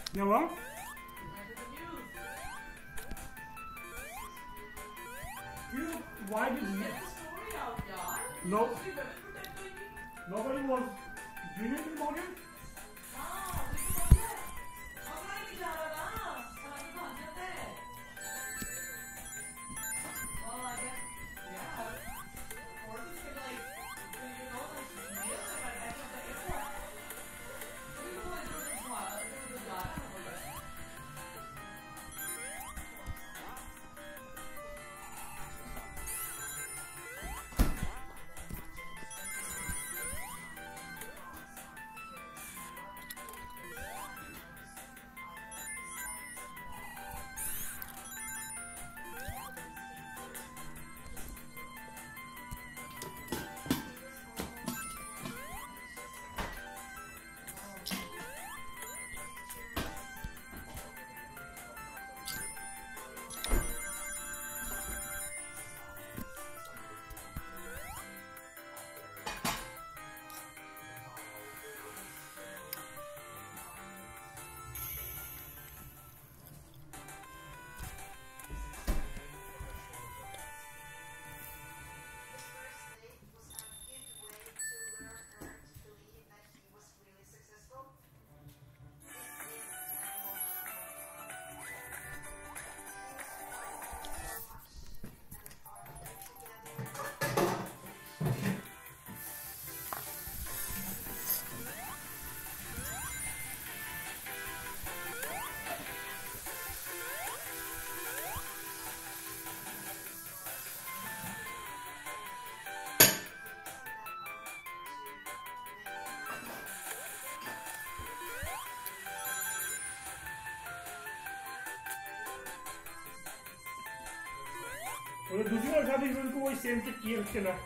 Yeah, what? You, why did you? No. Nobody was doing anything about it? और दूसरी बार शादी में उनको वही सेम चेक किए रखे ना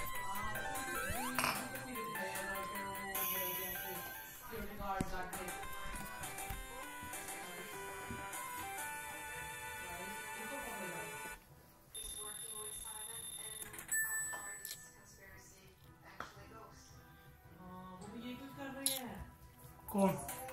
कौन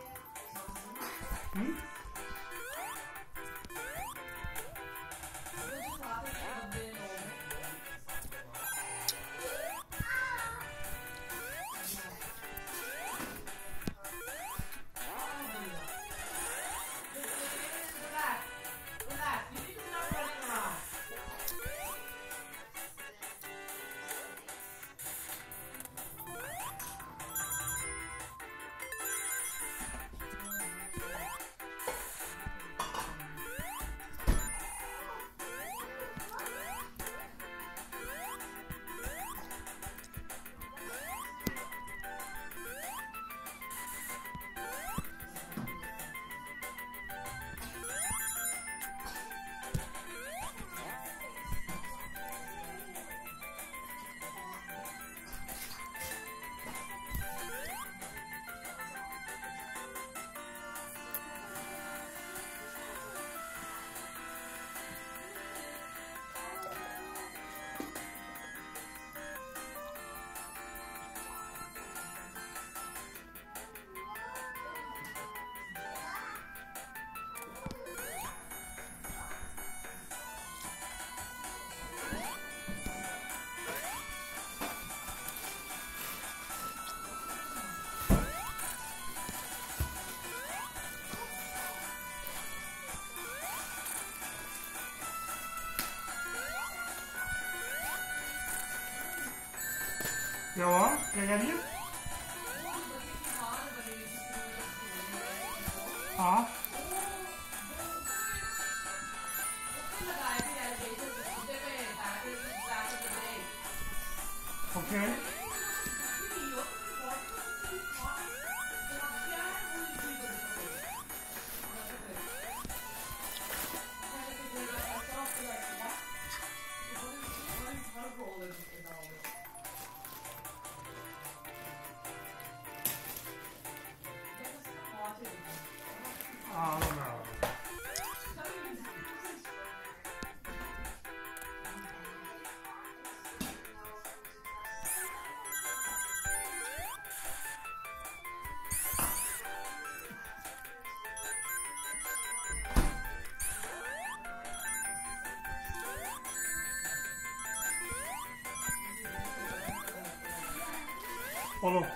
क्या हुआ क्या कह रही है हाँ okay I don't know. Follow.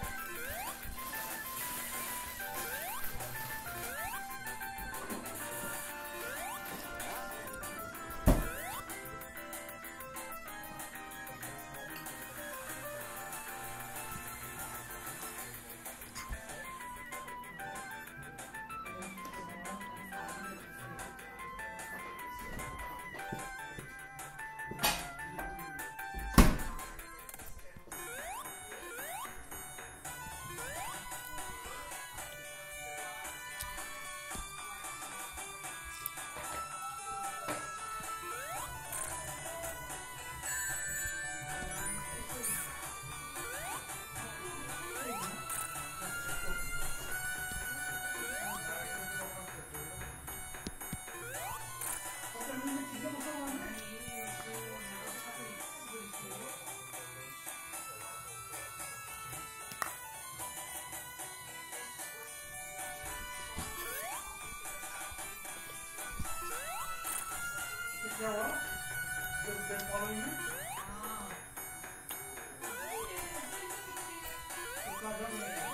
क्या हुआ? जब following में? उसका जब नहीं है।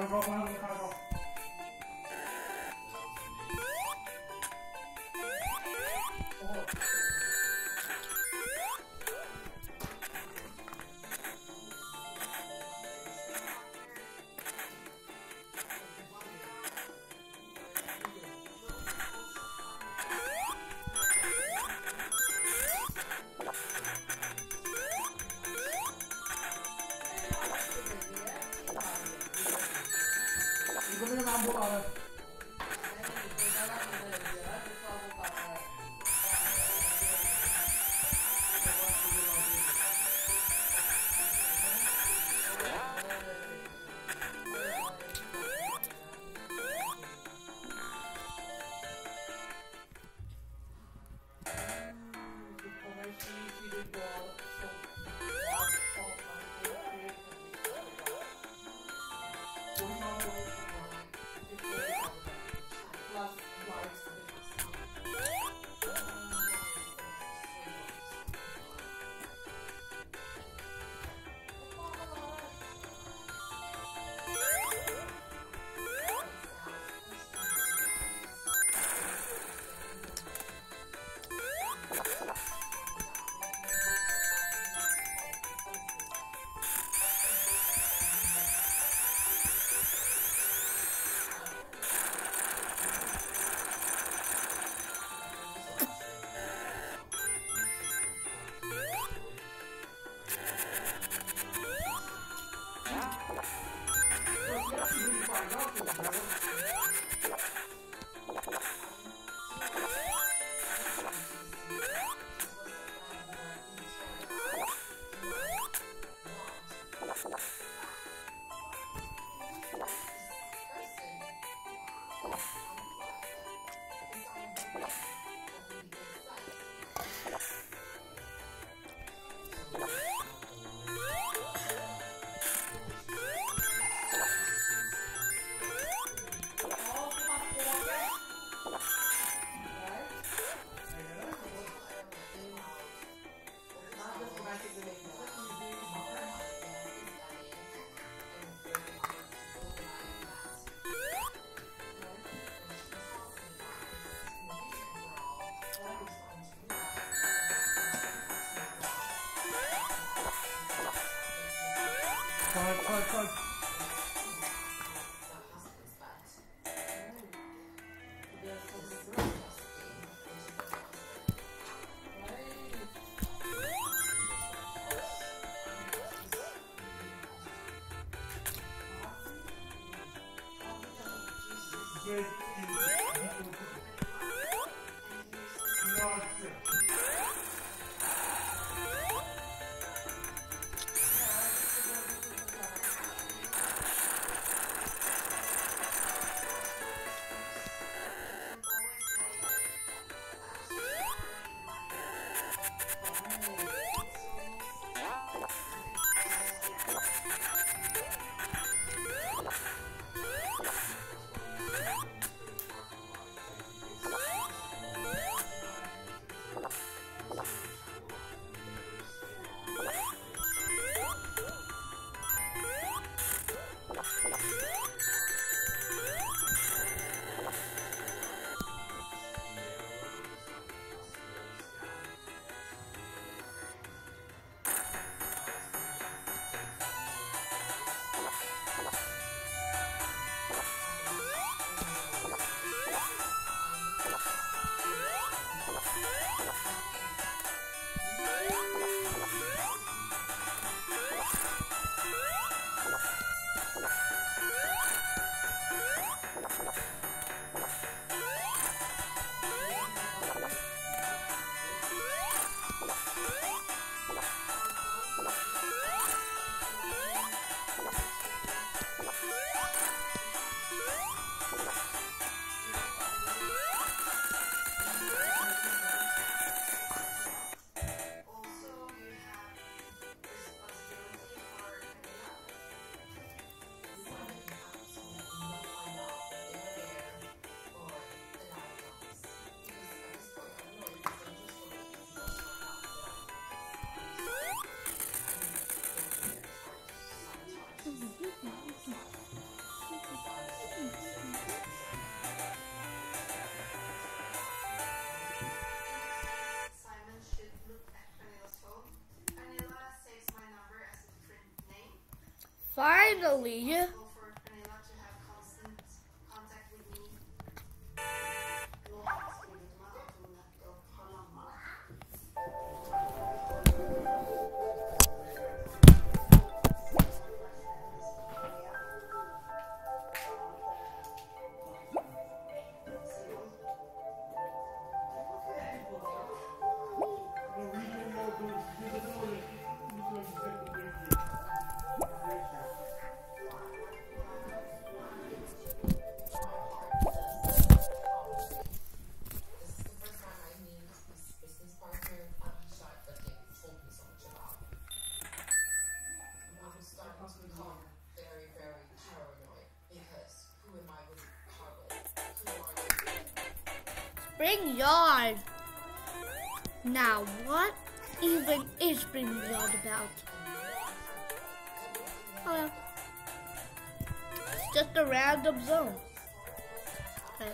drauf, machen wir Karte drauf. Gue nambah banget. Voll. Finally. Spring Yard. Now, what even is Spring Yard about? Oh, it's just a random zone. Okay.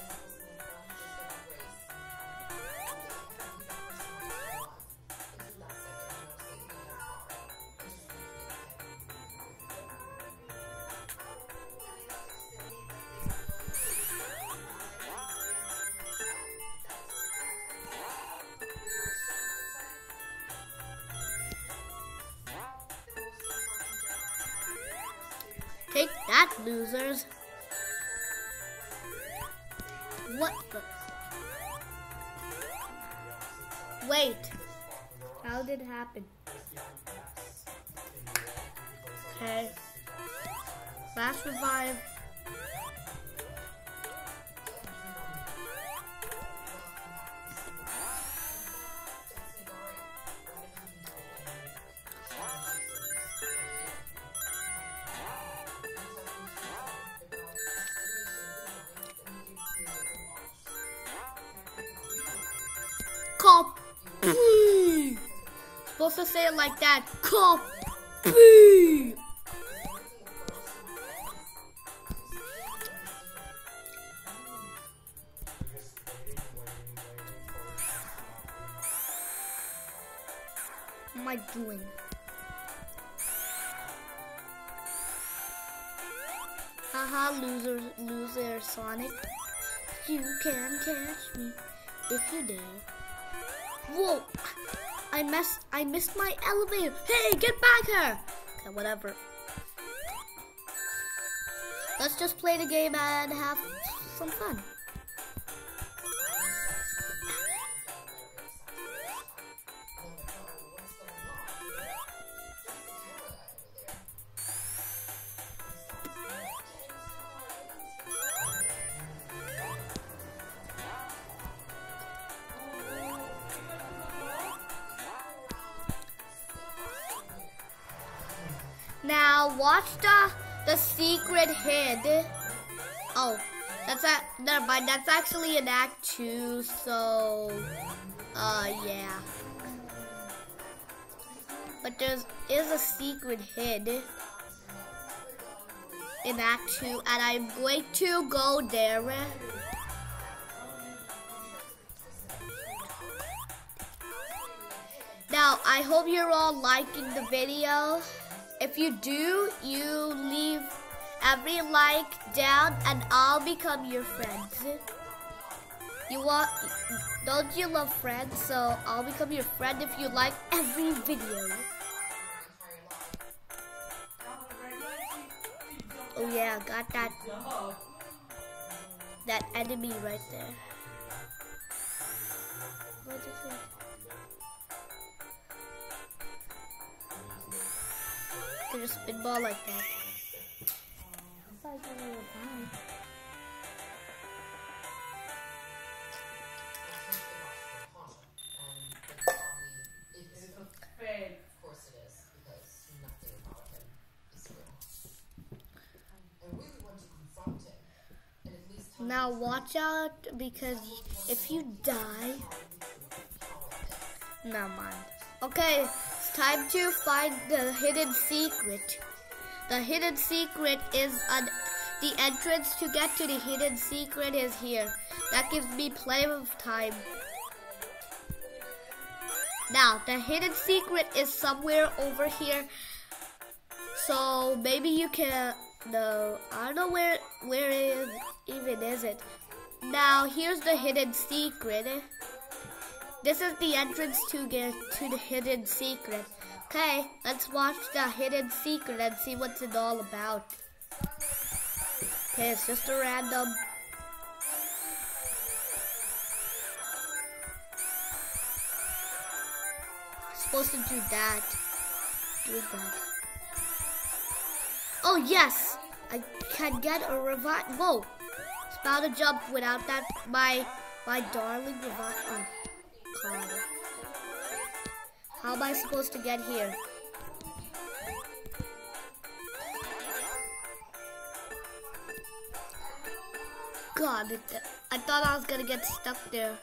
Take that, losers. What the? Wait. How did it happen? Okay. Last revive. Copy. Supposed to say it like that. Copy. What am I doing? Haha, loser Sonic. You can catch me if you dare. Whoa! I missed my elevator. Hey, get back here! Okay, whatever. Let's just play the game and have some fun. Now watch the secret hid. Oh, never mind. That's actually in Act 2. So, yeah. But there is a secret hid in Act 2, and I'm going to go there. Now, I hope you're all liking the video. If you do, you leave every like down and I'll become your friend. Don't you love friends? So I'll become your friend if you like every video. Oh yeah, got that enemy right there. What is it? Just spinball like that. Now watch out, because if you die, never mind. Okay. Time to find the hidden secret. The hidden secret is the entrance to get to the hidden secret is here. That gives me plenty of time. Now, the hidden secret is somewhere over here. So maybe you can. No, I don't know where it even is it. Now here's the hidden secret. This is the entrance to get to the hidden secret. Okay, let's watch the hidden secret and see what's it all about. Okay, it's just a random. Supposed to do that. Do that. Oh yes, I can get a revive. Whoa, it's about to jump without that. My darling revive. Oh God. How am I supposed to get here? God, I thought I was gonna get stuck there.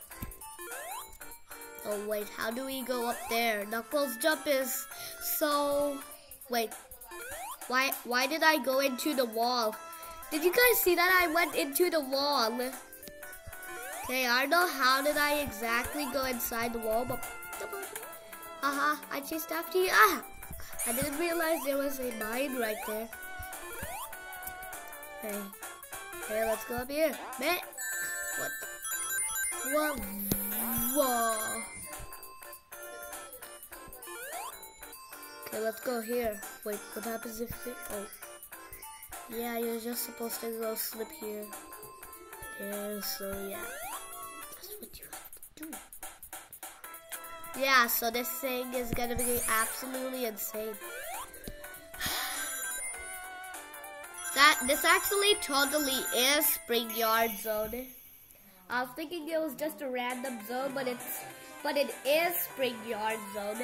Oh wait, how do we go up there? Knuckles jump is so... Wait, why did I go into the wall? Did you guys see that I went into the wall? Okay, I don't know how did I exactly go inside the wall, but... Haha, I chased after you. Ah! I didn't realize there was a mine right there. Hey, let's go up here. Man, what? Whoa. Whoa. Okay, let's go here. Wait, what happens if it... Oh. Yeah, you're just supposed to go slip here. Yeah, so yeah. That's what you have to do. Yeah, so this thing is gonna be absolutely insane. This actually totally is Spring Yard Zone. I was thinking it was just a random zone, but it is Spring Yard Zone.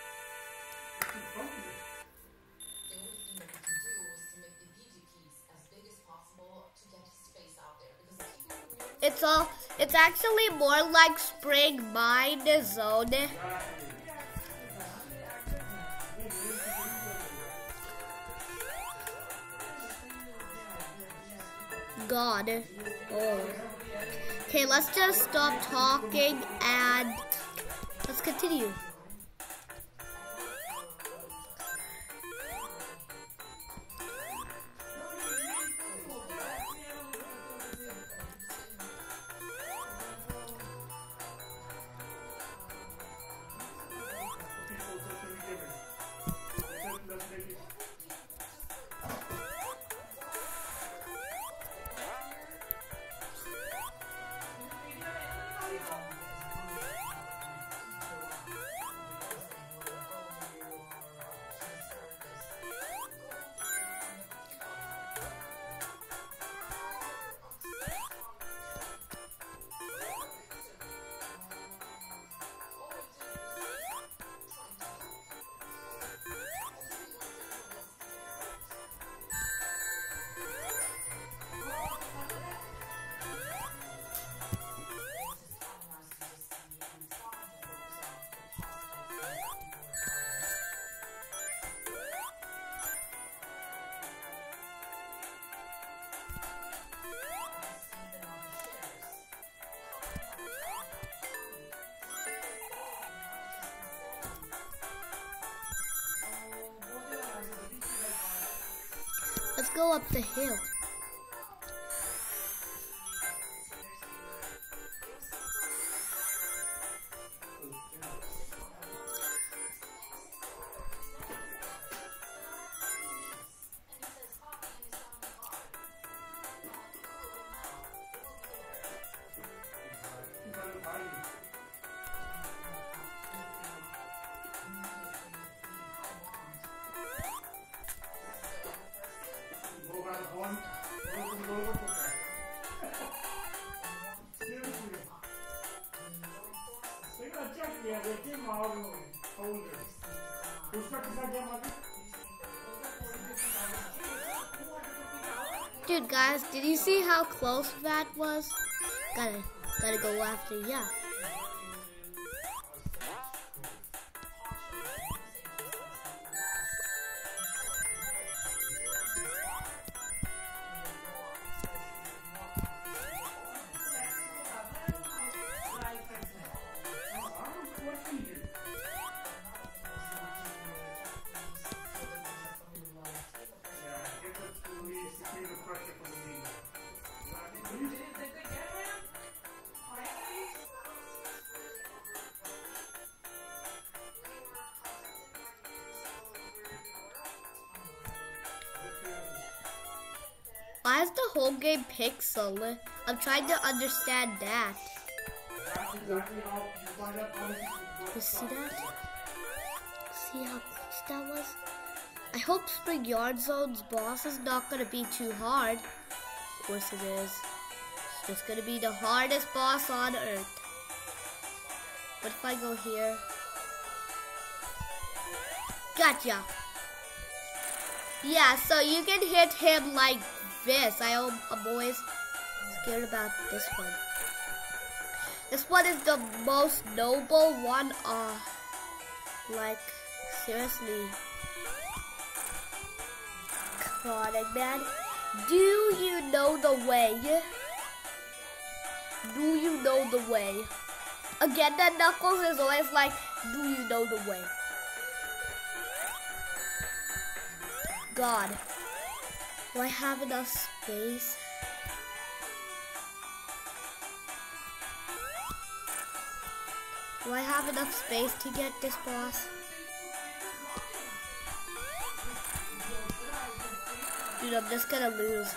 It's actually more like Spring Mine Zone. God. Oh. Okay, let's just stop talking and let's continue. Let's go up the hill. Dude, guys, did you see how close that was? Gotta go after, yeah. the whole game pixel? I'm trying to understand that. You see that? See how close that was? I hope Spring Yard Zone's boss is not gonna be too hard. Of course it is. It's just gonna be the hardest boss on Earth. What if I go here? Gotcha. Yeah, so you can hit him like this. I'm always scared about this one. This one is the most noble one. Like, seriously. Come on, man. Do you know the way? Do you know the way? Again, that Knuckles is always like, do you know the way? God. Do I have enough space? Do I have enough space to get this boss? Dude, I'm just gonna lose.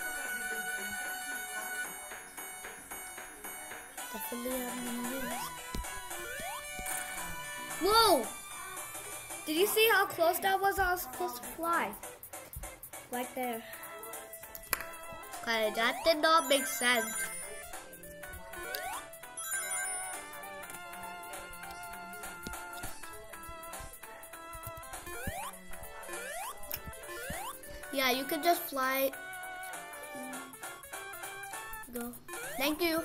Definitely I'm gonna lose. Whoa! Did you see how close that was? I was supposed to fly. Right there. Okay, that did not make sense. Yeah, you can just fly. Go. Thank you.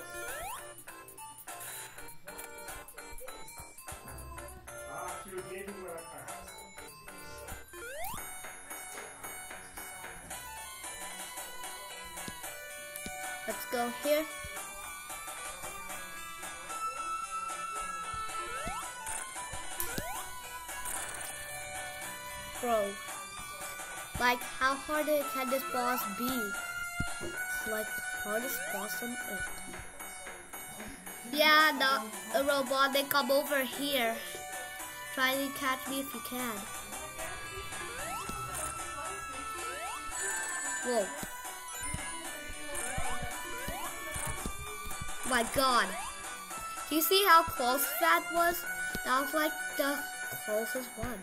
Let's go here. Bro. Like, how hard can this boss be? It's like the hardest boss on Earth. Yeah, the robot, they come over here. Try to catch me if you can. Whoa. My God. Do you see how close that was? That was like the closest one.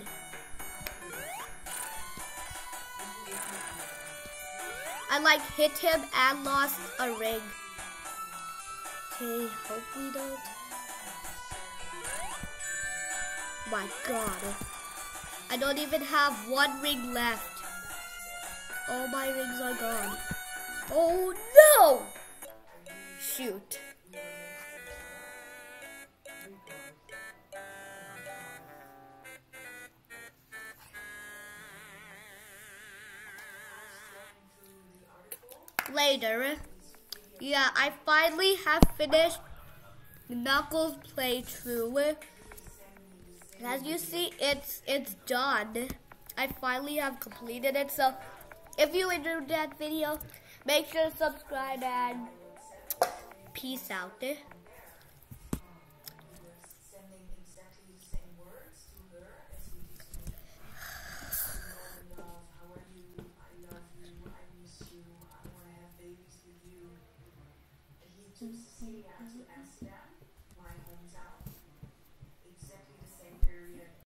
I like hit him and lost a ring. Okay, hope we don't. My God. I don't even have one ring left. All my rings are gone. Oh no! Shoot. Later. Yeah, I finally have finished Knuckles playthrough. As you see, it's done. I finally have completed it. So, if you enjoyed that video, make sure to subscribe and peace out. He took Sadie out to Amsterdam.